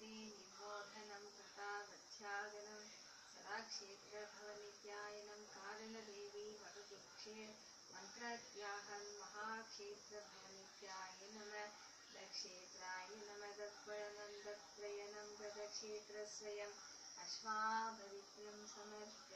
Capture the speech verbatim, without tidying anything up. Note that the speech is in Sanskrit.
भवते निर्मोधनं कृतावध्यागनं सदा क्षेत्रभवनित्यायनं कारणदेवी वरदुक्षे मन्त्रत्याहं महाक्षेत्रभवनित्याय नमः दक्षेत्राय नमः दत्पयनं दत्त्रयनं गतक्षेत्रस्वयम् अश्वापवित्रं समर्पयामि